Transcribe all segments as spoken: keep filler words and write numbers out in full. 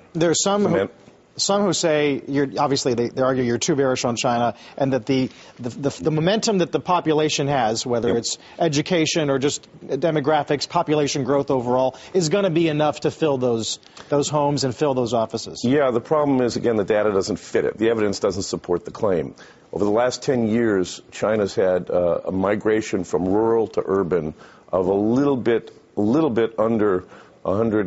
There are some who, some who say, you're, obviously they, they argue you're too bearish on China, and that the, the, the, the momentum that the population has, whether yep. it's education or just demographics, population growth overall, is going to be enough to fill those, those homes and fill those offices. Yeah, the problem is, again, the data doesn't fit it. The evidence doesn't support the claim. Over the last ten years, China's had uh, a migration from rural to urban of a little bit, a little bit under one hundred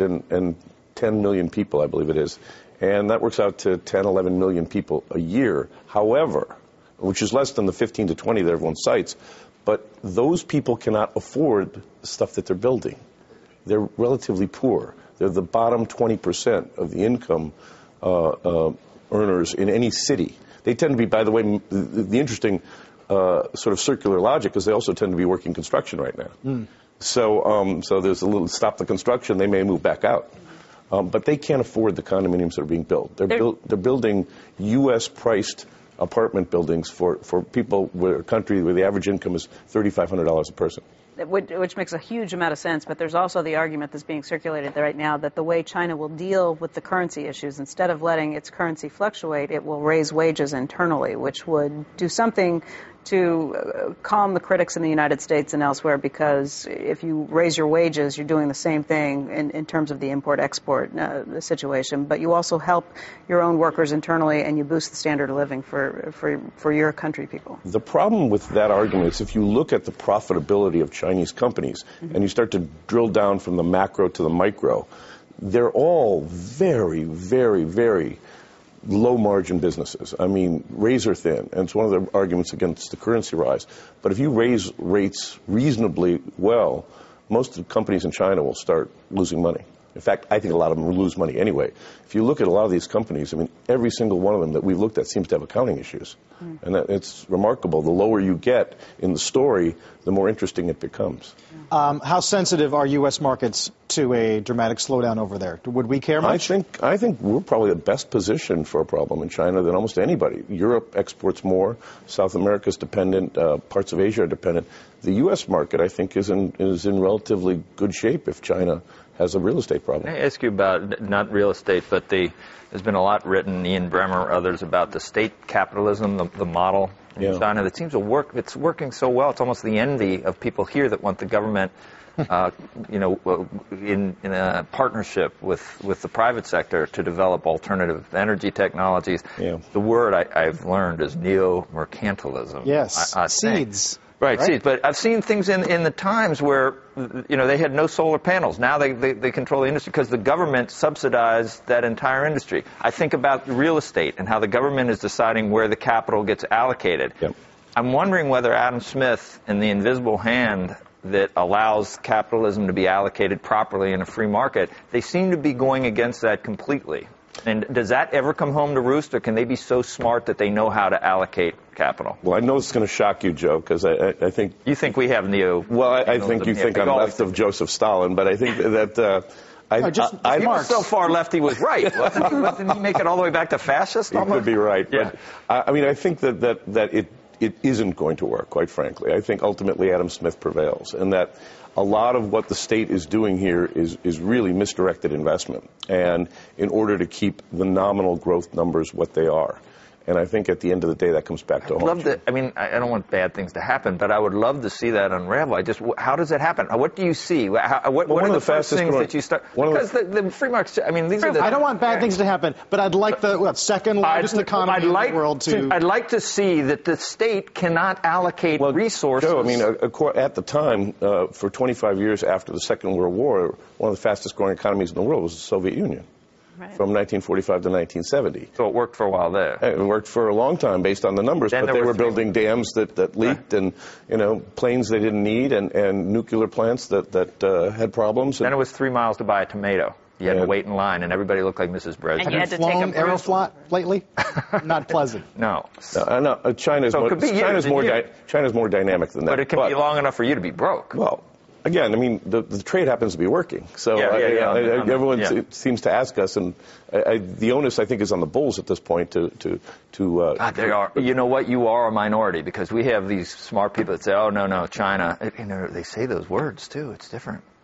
ten million people, I believe it is. And that works out to ten, eleven million people a year. However, which is less than the fifteen to twenty that everyone cites, but those people cannot afford the stuff that they're building. They're relatively poor. They're the bottom twenty percent of the income uh, uh, earners in any city. They tend to be, by the way, the, the interesting uh, sort of circular logic is they also tend to be working construction right now. Mm. So, um, so there's a little stop the construction, they may move back out. Um, but they can't afford the condominiums that are being built. They're, build, they're building U S priced apartment buildings for, for people where a country where the average income is thirty-five hundred dollars a person. Which, which makes a huge amount of sense, but there's also the argument that's being circulated right now that the way China will deal with the currency issues, instead of letting its currency fluctuate, it will raise wages internally, which would do something to uh, calm the critics in the United States and elsewhere, because if you raise your wages, you're doing the same thing in, in terms of the import-export uh, situation, but you also help your own workers internally and you boost the standard of living for, for, for your country people. The problem with that argument is if you look at the profitability of Chinese companies mm-hmm. and you start to drill down from the macro to the micro, they're all very, very, very low-margin businesses. I mean, razor thin, and it's one of the arguments against the currency rise. But if you raise rates reasonably well, most of the companies in China will start losing money. In fact, I think a lot of them will lose money anyway. If you look at a lot of these companies, I mean, every single one of them that we've looked at seems to have accounting issues. Mm. And that, it's remarkable. The lower you get in the story, the more interesting it becomes. Um, how sensitive are U S markets to a dramatic slowdown over there? Would we care much? I think, I think we're probably the best positioned for a problem in China than almost anybody. Europe exports more. South America's dependent. Uh, parts of Asia are dependent. The U S market, I think, is in, is in relatively good shape if China has a real estate problem. Can I ask you about, not real estate, but the, there's been a lot written, Ian Bremmer, others, about the state capitalism, the, the model in yeah. China that seems to work. It's working so well. It's almost the envy of people here that want the government, uh, you know, in, in a partnership with, with the private sector to develop alternative energy technologies. Yeah. The word I, I've learned is neo-mercantilism. Yes, I, I seeds. Right, right, see, but I've seen things in, in the Times where, you know, they had no solar panels. Now they, they, they control the industry because the government subsidized that entire industry. I think about real estate and how the government is deciding where the capital gets allocated. Yep. I'm wondering whether Adam Smith and the invisible hand that allows capitalism to be allocated properly in a free market, they seem to be going against that completely. And does that ever come home to roost, or can they be so smart that they know how to allocate capital? Well, I know it's going to shock you, Joe, because I, I, I think... You think we have neo... Well, I, I think you think I'm left of Joseph Stalin, but I think that... Uh, I, no, just, I, he I, was so far left he was right. Wasn't he? Wasn't he make it all the way back to fascist? You could be right. Yeah. But, I, I mean, I think that, that, that it, it isn't going to work, quite frankly. I think ultimately Adam Smith prevails, and that a lot of what the state is doing here is, is really misdirected investment, and in order to keep the nominal growth numbers what they are. And I think at the end of the day, that comes back to home. Love to, I mean, I don't want bad things to happen, but I would love to see that unravel. I just, how does it happen? What do you see? How, what well, what are the, the first things growing, that you start? Because the, the, the free markets, I mean, these are the... I don't want bad things to happen, but I'd like the what, second largest I'd, economy I'd like in the world to... to... I'd like to see that the state cannot allocate well, resources. Joe, I mean, at the time, uh, for twenty-five years after the Second World War, one of the fastest growing economies in the world was the Soviet Union. Right. From nineteen forty-five to nineteen seventy. So it worked for a while there. It worked for a long time based on the numbers, then but they were, were building dams that, that leaked, right. and, you know, planes they didn't need, and, and nuclear plants that, that uh, had problems. Then it was three miles to buy a tomato. You had yeah. to wait in line, and everybody looked like Missus Bread. And you had to flown take a Aeroflot lately? Not pleasant. No. No, no uh, China's, so more, China's, more di China's more dynamic than that. But it can but, be long enough for you to be broke. Well, again, I mean, the, the trade happens to be working. So yeah, yeah, yeah, I, I, I, everyone yeah. seems to ask us, and I, I, the onus, I think, is on the bulls at this point to... to, to uh, God, they are. You know what? You are a minority, because we have these smart people that say, oh, no, no, China. You know, they say those words, too. It's different.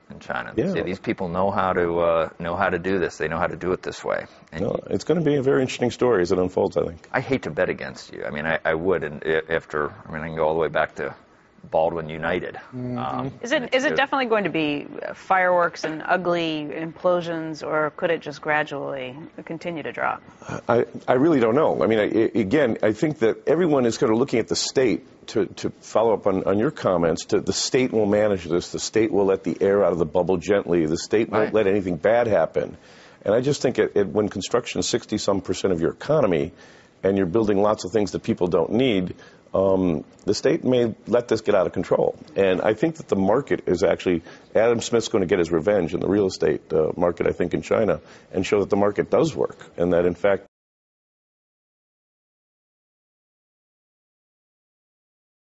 in China. Yeah. See, these people know how to uh, know how to do this. They know how to do it this way. And No, you, it's going to be a very interesting story as it unfolds, I think. I hate to bet against you. I mean, I, I would, and after I mean, I can go all the way back to Baldwin United. Mm-hmm. Um, Is it is it definitely going to be fireworks and ugly implosions, or could it just gradually continue to drop? I, I really don't know. I mean, I, again, I think that everyone is kind of looking at the state to, to follow up on, on your comments. To, the state will manage this. The state will let the air out of the bubble gently. The state won't Right. let anything bad happen. And I just think it, it, when construction is sixty some percent of your economy and you're building lots of things that people don't need, Um, the state may let this get out of control. And I think that the market is actually, Adam Smith's going to get his revenge in the real estate uh, market, I think, in China, and show that the market does work, and that, in fact,